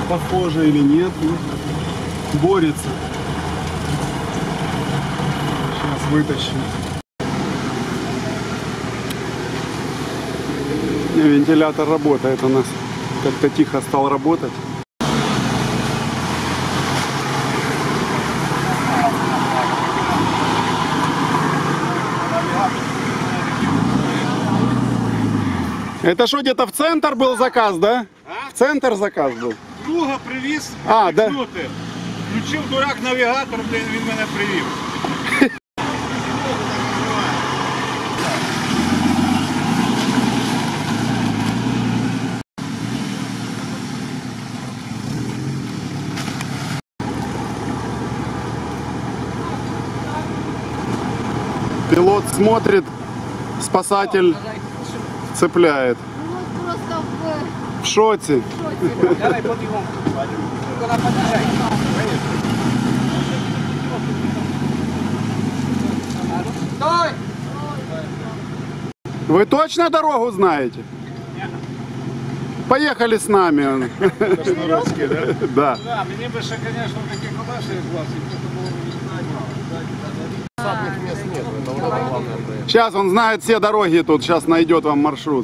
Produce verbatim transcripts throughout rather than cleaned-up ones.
похоже или нет. Борется. Сейчас вытащим. Вентилятор работает у нас. Как-то тихо стал работать. Это что, где-то в центр был заказ, да? А? В центр заказ был. Друга привіз, А, да. Включив дурак навігатор, блин, він мене привів. Пилот смотрит, спасатель цепляет. Ну, просто в, В шоте. в шоке. Давай побігом. Вона подъезжай. Стой! Вы точно дорогу знаете? Поехали с нами. Русський, да? Да. Да, мені би ще, звісно, такі колеса як класі, це було б не знаю. Садних мест нет, это вот это главное. Сейчас он знает все дороги тут, сейчас найдет вам маршрут.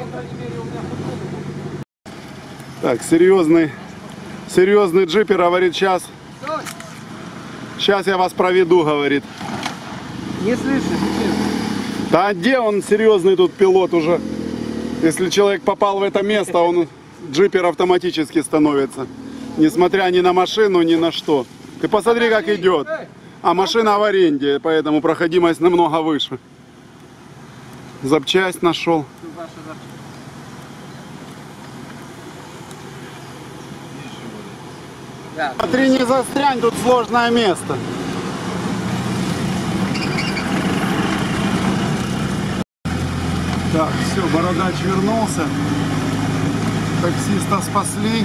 Так, серьезный, серьезный джипер говорит, сейчас, сейчас я вас проведу, говорит. Не слышишь, Да где он серьезный тут пилот уже? Если человек попал в это место, он джипер автоматически становится. Несмотря ни на машину, ни на что. Ты посмотри, как идет. А машина в аренде, поэтому проходимость намного выше. Запчасть нашел. Смотри, не застрянь, тут сложное место. Так, все, бородач вернулся. Таксиста спасли.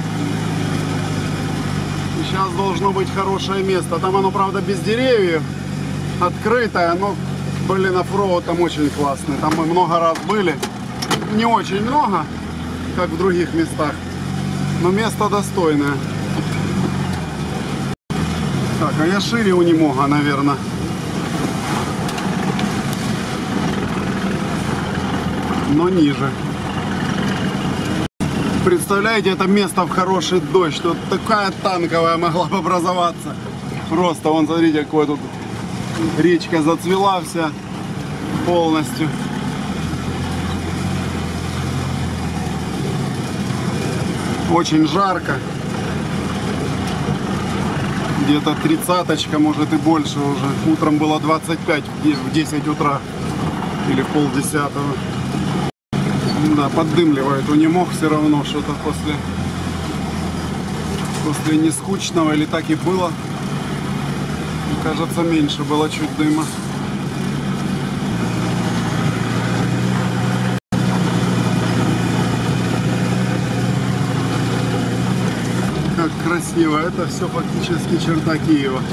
И сейчас должно быть хорошее место. Там оно, правда, без деревьев. Открытое, но, блин, оффроуд там очень классный. Там мы много раз были. Не очень много, как в других местах. Но место достойное. Так, а я шире у немного, наверное. Но ниже. Представляете, это место в хороший дождь. Тут такая танковая могла бы образоваться. Просто, вон, смотрите, какой тут речка зацвела вся полностью. Очень жарко. Где-то тридцаточка, может и больше уже. Утром было двадцать пять в десять утра. Или в полдесятого. Да, поддымливает у немог все равно что-то после, после нескучного, или так и было. Мне кажется, меньше было чуть дыма. Как красиво, это все фактически черта Киева.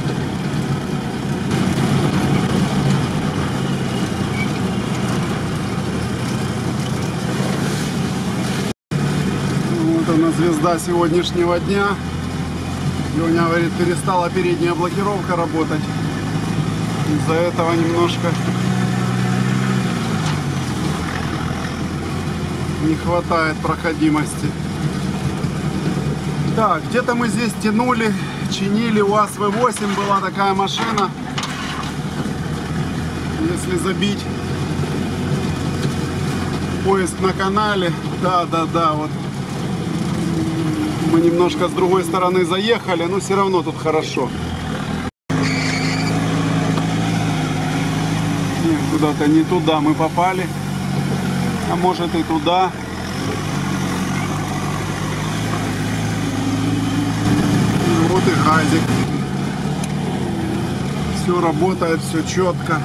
Она звезда сегодняшнего дня. Леня говорит, перестала передняя блокировка работать. Из-за этого немножко не хватает проходимости. Так, где-то мы здесь тянули, чинили. УАЗ вэ восемь была такая машина. Если забить поиск на канале, да, да, да, вот. Мы немножко с другой стороны заехали, но все равно тут хорошо. Нет, куда-то не туда мы попали. А может и туда. И вот и газик. Все работает, все четко.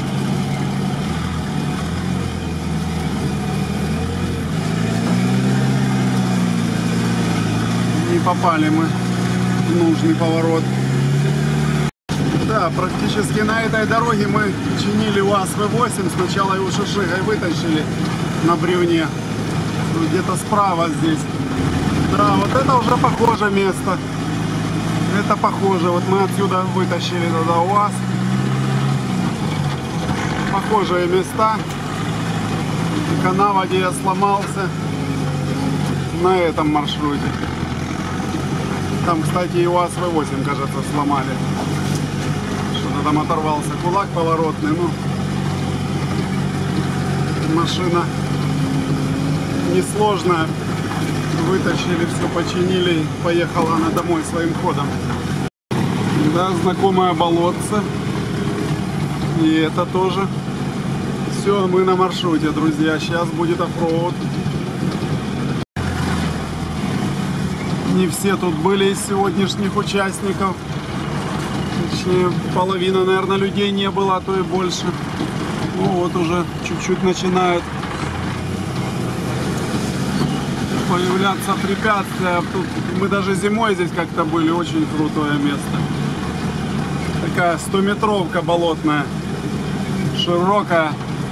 Не попали мы в нужный поворот. Да, практически на этой дороге мы чинили УАЗ вэ восемь. Сначала его шишигой вытащили на бревне. Где-то справа здесь Да, вот это уже похоже место. Это похоже. Вот мы отсюда вытащили туда УАЗ. Похожие места. Канава, где я сломался. На этом маршруте. Там, кстати, и УАЗ вэ восемь, кажется, сломали. Что-то там оторвался кулак поворотный. Ну, машина несложная. Вытащили, все починили. Поехала она домой своим ходом. Да, знакомое болотце. И это тоже. Все, мы на маршруте, друзья. Сейчас будет оффроуд. Не все тут были из сегодняшних участников. Точнее, половина, наверное, людей не было, а то и больше. Ну вот уже чуть-чуть начинают появляться препятствия. Тут мы даже зимой здесь как-то были. Очень крутое место. Такая стометровка болотная. Широкая.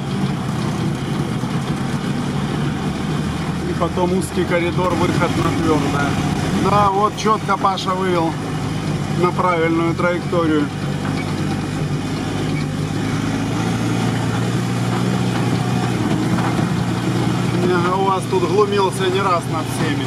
И потом узкий коридор, выход на твердое. Да, вот четко Паша вывел на правильную траекторию. У вас тут глумился не раз над всеми.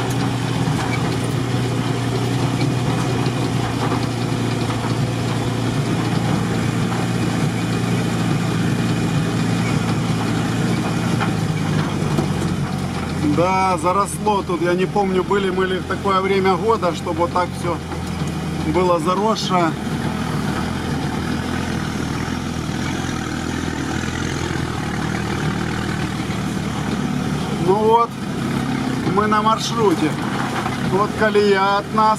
Да, заросло тут. Я не помню, были мы ли в такое время года, чтобы вот так все было заросшее. Ну вот, мы на маршруте. Вот колея от нас.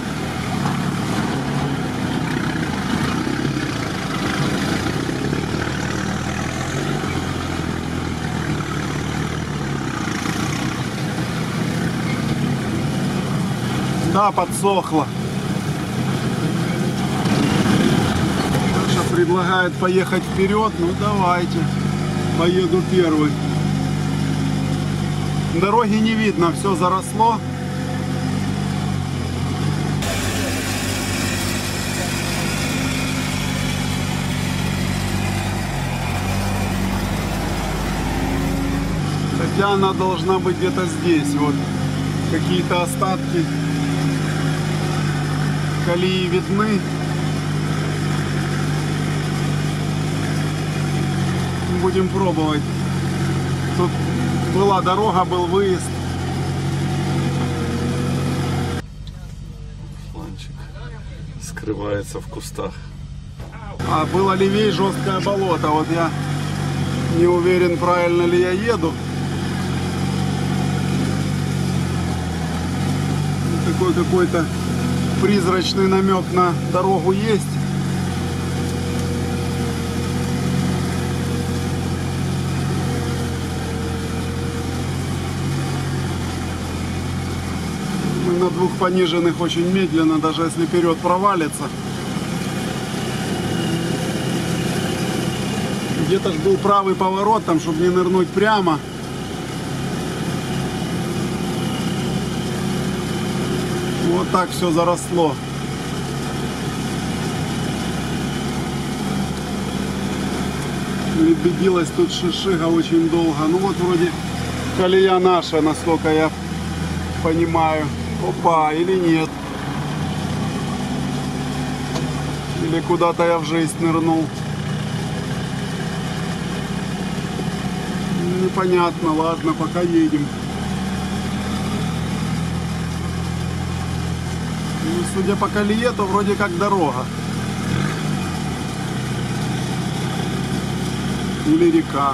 Да, подсохло. Саша предлагает поехать вперед. Ну давайте. Поеду первый. Дороги не видно, все заросло. Хотя она должна быть где-то здесь. Вот какие-то остатки колеи видны. Будем пробовать. Тут была дорога, был выезд. Планчик скрывается в кустах. А было левее жесткое болото. Вот я не уверен, правильно ли я еду. Такой какой-то призрачный намек на дорогу есть. Мы на двух пониженных очень медленно, даже если вперед провалится. Где-то ж был правый поворот, там, чтобы не нырнуть прямо. Вот так все заросло. Лебедилась тут шишига очень долго. Ну вот вроде колея наша, насколько я понимаю. Опа, или нет. Или куда-то я в жизнь нырнул. Непонятно, ладно, пока едем. Ну, судя по колее, то вроде как дорога. Или река.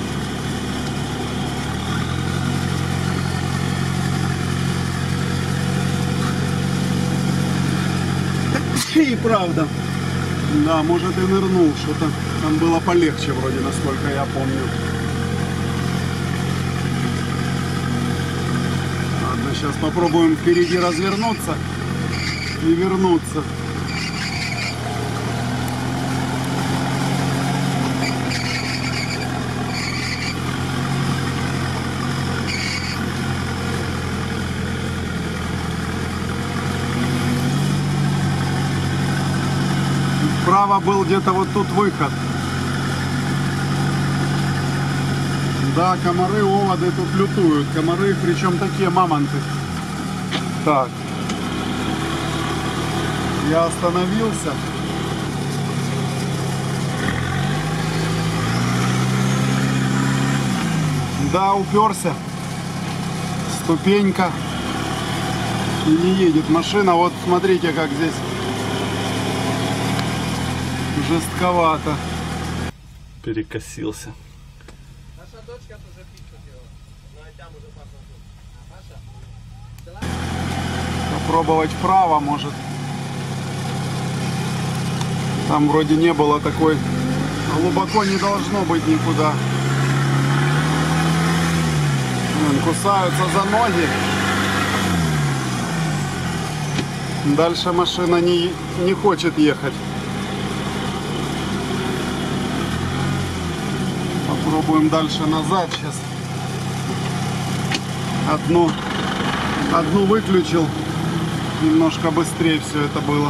И правда. Да, может и нырнул, что-то там было полегче вроде, насколько я помню. Ладно, сейчас попробуем впереди развернуться и вернуться. Справа был где-то вот тут выход. Да, комары, оводы тут лютуют. Комары, причем такие мамонты. Так. Я остановился. Да, уперся. Ступенька. И не едет машина. Вот смотрите, как здесь жестковато. Перекосился. Наша дочка тоже пиццу делала. Ну, а там уже посмотрю. А Паша? Попробовать вправо, может. Там вроде не было такой. Глубоко не должно быть никуда. Вон, кусаются за ноги. Дальше машина не, не хочет ехать. Попробуем дальше назад сейчас. Одну, одну выключил. Немножко быстрее все это было.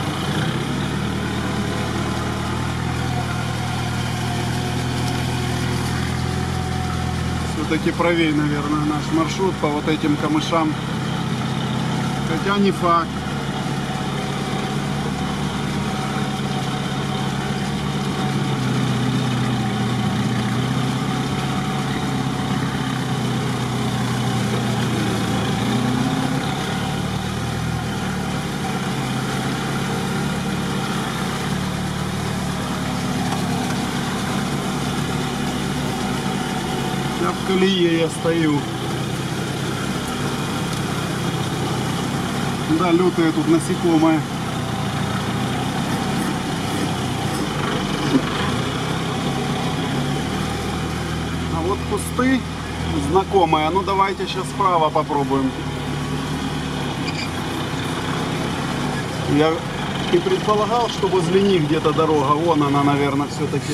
Все-таки правее, наверное, наш маршрут по вот этим камышам. Хотя не факт. В колее я стою. Да, лютые тут насекомые. А вот кусты знакомые. Ну давайте сейчас справа попробуем. Я и предполагал, что возле них где-то дорога. Вон она, наверное, все-таки.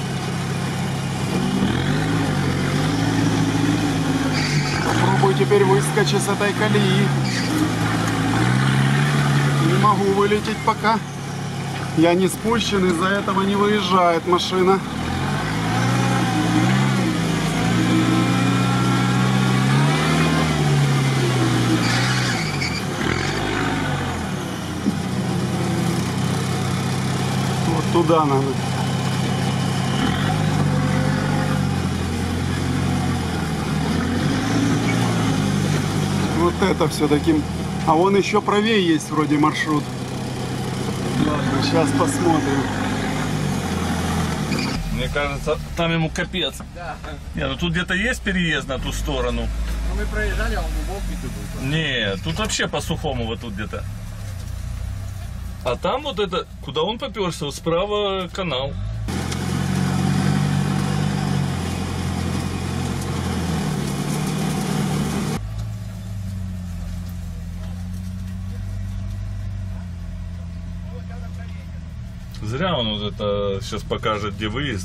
Попробую теперь выскочить с этой колеи. Не могу вылететь пока. Я не спущен, из-за этого не выезжает машина. Вот туда надо. Вот это все-таки. А вон еще правее есть вроде маршрут. Ладно, сейчас посмотрим. Мне кажется, там ему капец. Да. Не, ну тут где-то есть переезд на ту сторону. Ну, мы проезжали, а он глубокий тут был. Не, тут вообще по-сухому вот тут где-то. А там вот это, куда он поперся, вот справа канал. Зря он вот это сейчас покажет, где выезд.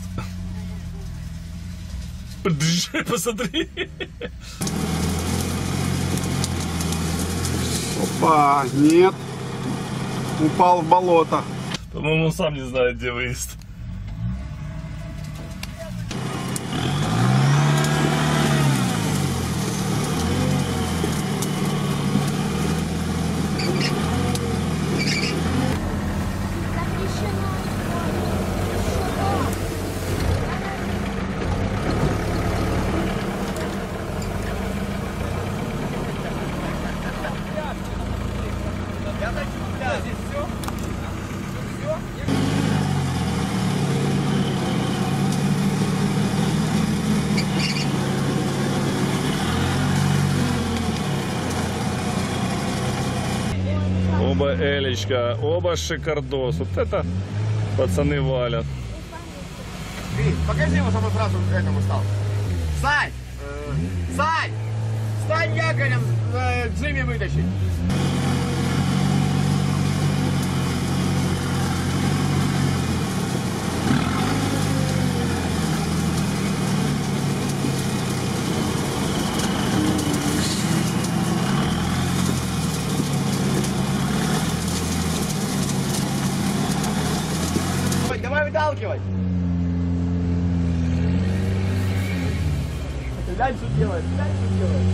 Посмотри. Опа, нет. Упал в болото. По-моему, он сам не знает, где выезд. Оба элечка, оба шикардос. Вот это пацаны валят. Ты, покажи ему, чтобы сразу к этому стал. Сань! Э, Сань! Стань якорем, э, Джимми вытащить. Глянь, что делает, глянь, что делает.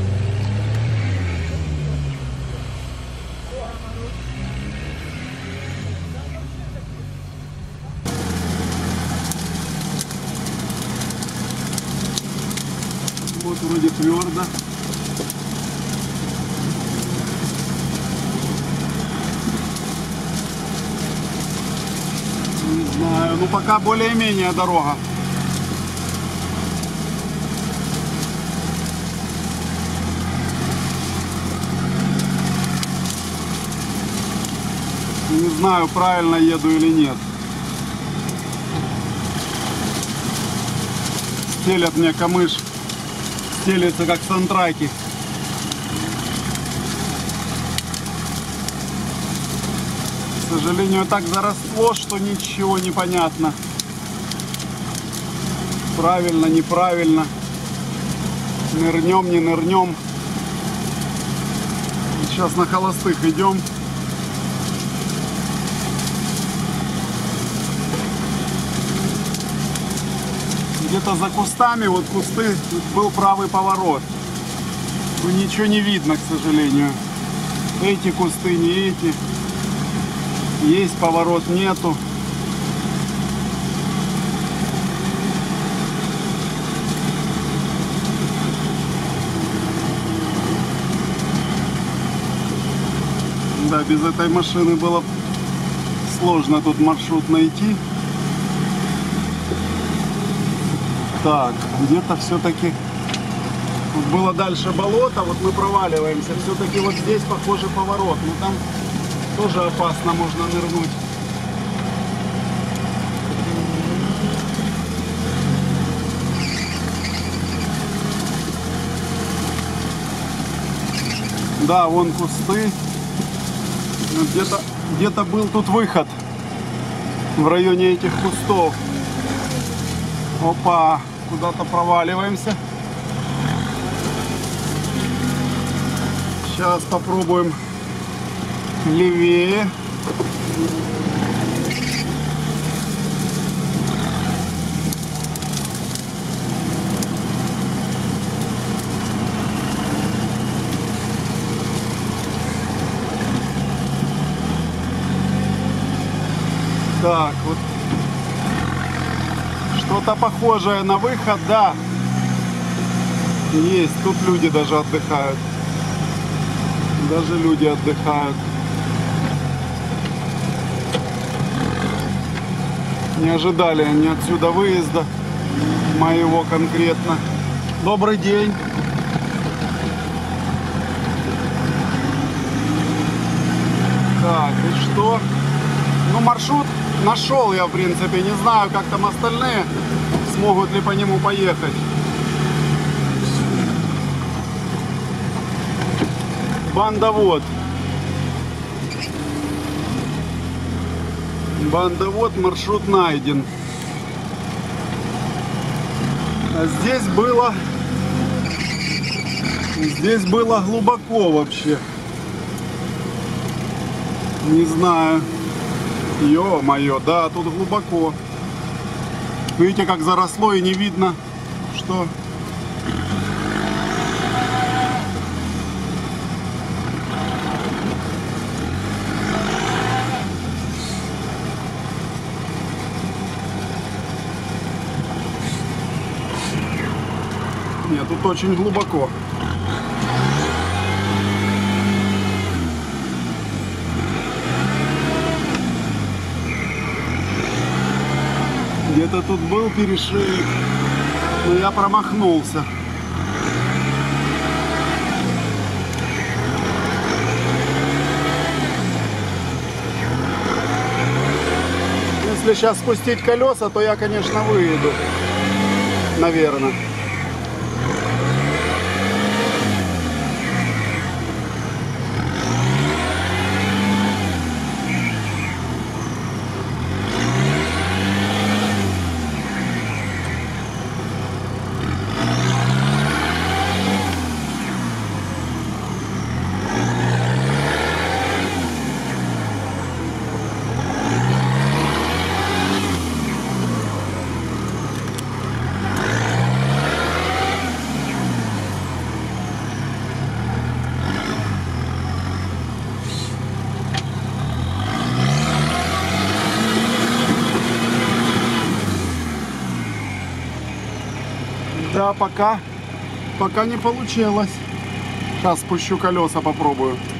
Вот вроде твердо. Не знаю, ну пока более-менее дорога. Не знаю, правильно еду или нет. Стелят мне камыш. Стелится как сантраки. К сожалению, так заросло, что ничего не понятно. Правильно, неправильно. Нырнем, не нырнем. Сейчас на холостых идем. Где-то за кустами, вот кусты, был правый поворот. Но ничего не видно, к сожалению. Эти кусты, не эти. Есть поворот, нету. Да, без этой машины было сложно тут маршрут найти. Так, где-то все-таки вот было дальше болото, вот мы проваливаемся. Все-таки вот здесь похоже поворот, но там тоже опасно, можно нырнуть. Да, вон кусты. Где-то где-то был тут выход в районе этих кустов. Опа, куда-то проваливаемся. Сейчас попробуем левее. Так, вот что-то похожее на выход, да. Есть, тут люди даже отдыхают. Даже люди отдыхают. Не ожидали они отсюда выезда, моего конкретно. Добрый день. Так, и что? Ну, маршрут нашел я, в принципе. Не знаю, как там остальные смогут ли по нему поехать. Бандовод. Бандовод, маршрут найден. А здесь было... Здесь было глубоко вообще. Не знаю. Ё-моё, да, тут глубоко. Видите, как заросло и не видно, что... Нет, тут очень глубоко. Где-то тут был перешеек, но я промахнулся. Если сейчас спустить колеса, то я, конечно, выеду. Наверное. Да, пока, пока не получилось. Сейчас спущу колеса, попробую.